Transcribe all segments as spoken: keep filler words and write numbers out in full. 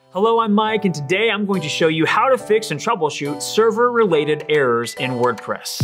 Hello, I'm Mike, and today I'm going to show you how to fix and troubleshoot server-related errors in WordPress.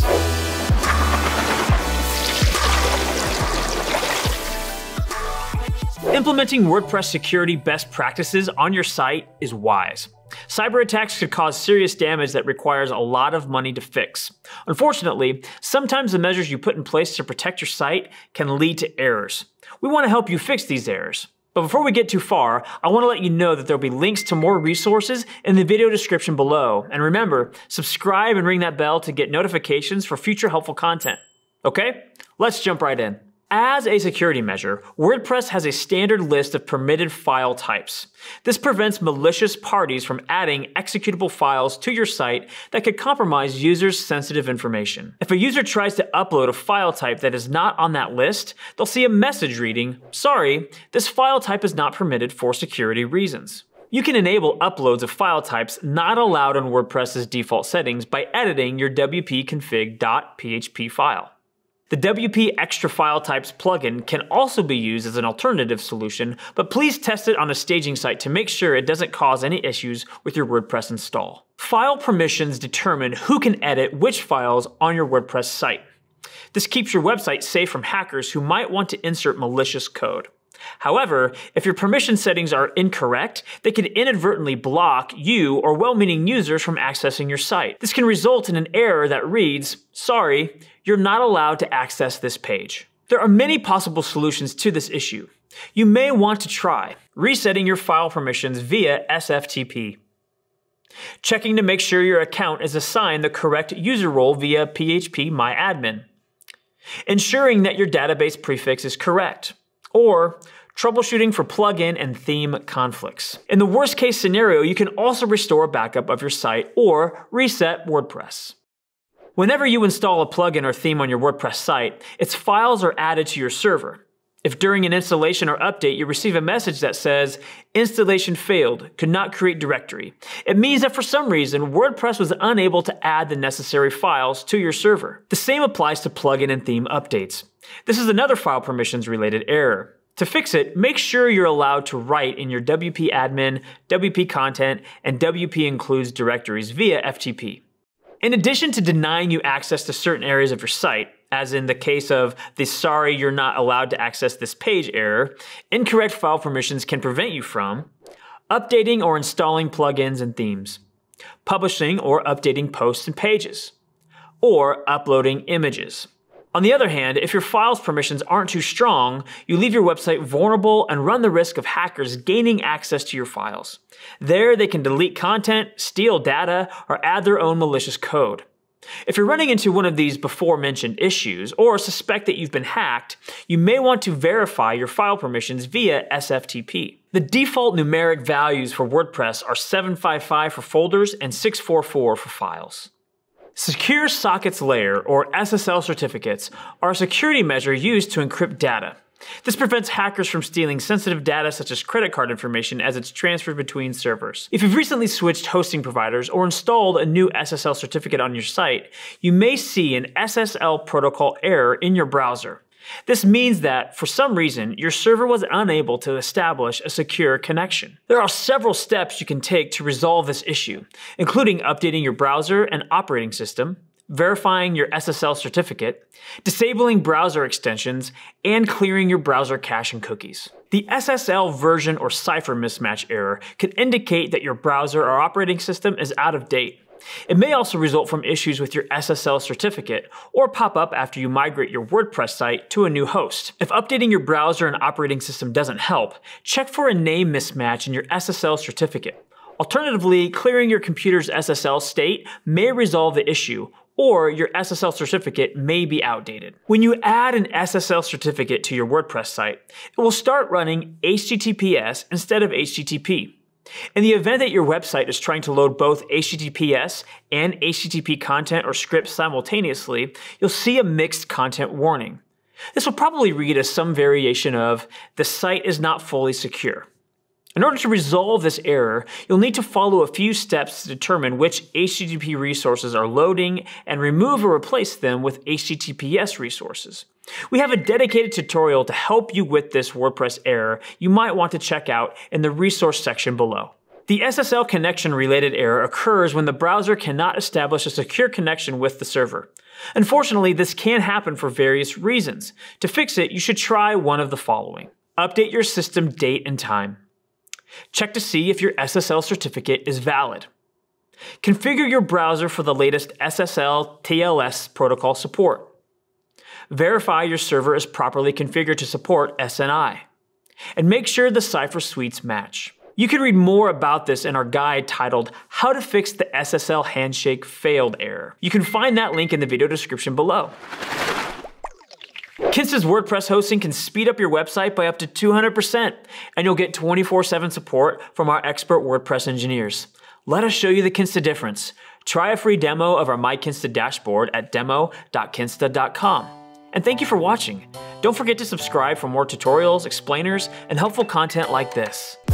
Implementing WordPress security best practices on your site is wise. Cyberattacks could cause serious damage that requires a lot of money to fix. Unfortunately, sometimes the measures you put in place to protect your site can lead to errors. We want to help you fix these errors. But before we get too far, I want to let you know that there will be links to more resources in the video description below. And remember, subscribe and ring that bell to get notifications for future helpful content. Okay, let's jump right in. As a security measure, WordPress has a standard list of permitted file types. This prevents malicious parties from adding executable files to your site that could compromise users' sensitive information. If a user tries to upload a file type that is not on that list, they'll see a message reading, "Sorry, this file type is not permitted for security reasons." You can enable uploads of file types not allowed on WordPress's default settings by editing your w p config dot p h p file. The W P Extra File Types plugin can also be used as an alternative solution, but please test it on a staging site to make sure it doesn't cause any issues with your WordPress install. File permissions determine who can edit which files on your WordPress site. This keeps your website safe from hackers who might want to insert malicious code. However, if your permission settings are incorrect, they could inadvertently block you or well-meaning users from accessing your site. This can result in an error that reads, "Sorry, you're not allowed to access this page." There are many possible solutions to this issue. You may want to try resetting your file permissions via S F T P, checking to make sure your account is assigned the correct user role via P H P My Admin, ensuring that your database prefix is correct, or troubleshooting for plugin and theme conflicts. In the worst case scenario, you can also restore a backup of your site or reset WordPress. Whenever you install a plugin or theme on your WordPress site, its files are added to your server. If during an installation or update you receive a message that says, "Installation failed, could not create directory," it means that for some reason, WordPress was unable to add the necessary files to your server. The same applies to plugin and theme updates. This is another file permissions related error. To fix it, make sure you're allowed to write in your W P admin, W P content, and W P includes directories via F T P. In addition to denying you access to certain areas of your site, as in the case of the "sorry, you're not allowed to access this page" error, incorrect file permissions can prevent you from updating or installing plugins and themes, publishing or updating posts and pages, or uploading images. On the other hand, if your file's permissions aren't too strong, you leave your website vulnerable and run the risk of hackers gaining access to your files. There, they can delete content, steal data, or add their own malicious code. If you're running into one of these before-mentioned issues, or suspect that you've been hacked, you may want to verify your file permissions via S F T P. The default numeric values for WordPress are seven five five for folders and six four four for files. Secure Sockets Layer, or S S L certificates, are a security measure used to encrypt data. This prevents hackers from stealing sensitive data such as credit card information as it's transferred between servers. If you've recently switched hosting providers or installed a new S S L certificate on your site, you may see an S S L protocol error in your browser. This means that, for some reason, your server was unable to establish a secure connection. There are several steps you can take to resolve this issue, including updating your browser and operating system, verifying your S S L certificate, disabling browser extensions, and clearing your browser cache and cookies. The S S L version or cipher mismatch error could indicate that your browser or operating system is out of date. It may also result from issues with your S S L certificate or pop up after you migrate your WordPress site to a new host. If updating your browser and operating system doesn't help, check for a name mismatch in your S S L certificate. Alternatively, clearing your computer's S S L state may resolve the issue, or your S S L certificate may be outdated. When you add an S S L certificate to your WordPress site, it will start running H T T P S instead of H T T P. In the event that your website is trying to load both H T T P S and H T T P content or scripts simultaneously, you'll see a mixed content warning. This will probably read as some variation of, "The site is not fully secure." In order to resolve this error, you'll need to follow a few steps to determine which H T T P resources are loading and remove or replace them with H T T P S resources. We have a dedicated tutorial to help you with this WordPress error you might want to check out in the resource section below. The S S L connection related error occurs when the browser cannot establish a secure connection with the server. Unfortunately, this can happen for various reasons. To fix it, you should try one of the following. Update your system date and time. Check to see if your S S L certificate is valid. Configure your browser for the latest S S L T L S protocol support. Verify your server is properly configured to support S N I. And make sure the cipher suites match. You can read more about this in our guide titled How to Fix the S S L Handshake Failed error. You can find that link in the video description below. Kinsta's WordPress hosting can speed up your website by up to two hundred percent, and you'll get twenty-four seven support from our expert WordPress engineers. Let us show you the Kinsta difference. Try a free demo of our My Kinsta dashboard at demo dot kinsta dot com. And thank you for watching. Don't forget to subscribe for more tutorials, explainers, and helpful content like this.